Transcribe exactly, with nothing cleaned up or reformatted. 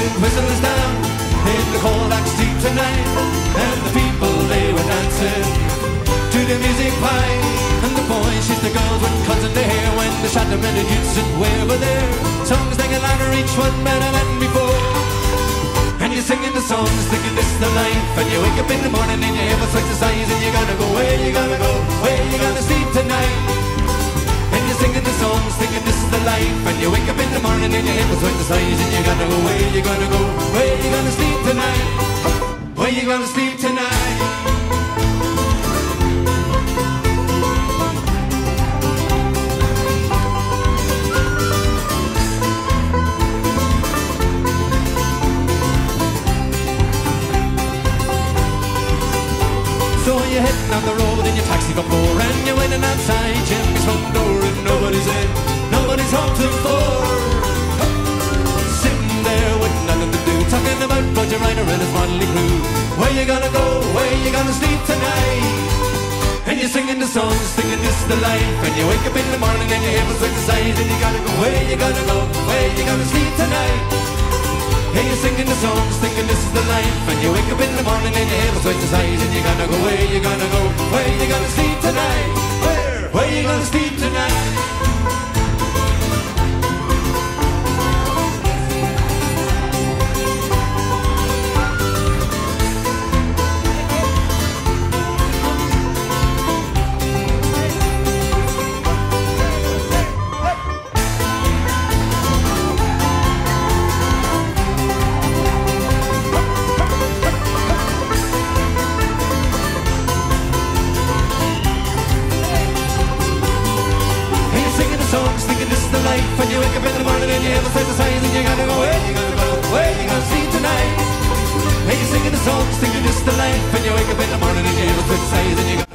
wind whistles down in the cold dark street tonight, and the people they were dancing to the music playing, and the boys kissed the girls with cuts in their hair when the shot them and the youths and way over there. Songs taking longer, each one better than before. And you're singing the songs, thinking this is the life. And you wake up in the morning and your hair was like the size, and you gotta go, where you gotta go, where you gonna sleep tonight. And you're singing the songs, thinking this is the life. And you wake up in the morning and your hair was like the size, and you gotta go, where you gotta go, where you gonna sleep tonight, where you gonna sleep tonight. So you're heading down the road in your taxi before, and you're waiting outside Jimmy's front door, and nobody's in, nobody's home till four. Sitting there with nothing to do, talking about Roger Ryder and his motley crew. Where you gonna go, where you gonna sleep tonight? And you're singing the songs, thinking this is the life. And you wake up in the morning and your hair was like the size, and you gotta go, where you gonna go, where you gonna sleep tonight? Hey, you're singing the songs, thinking this is the life. And you wake up in the morning and your hair was twice the size, and you gotta go, where you gonna go, where you gonna sleep tonight? Where, where you gonna sleep tonight? And you wake up in the morning and you have a sense of size, and you gotta go, where you gonna go, where you gonna sleep tonight? Hey, you're singing the songs, thinking this is the life. And you wake up in the morning and you have a sense of size, and you gotta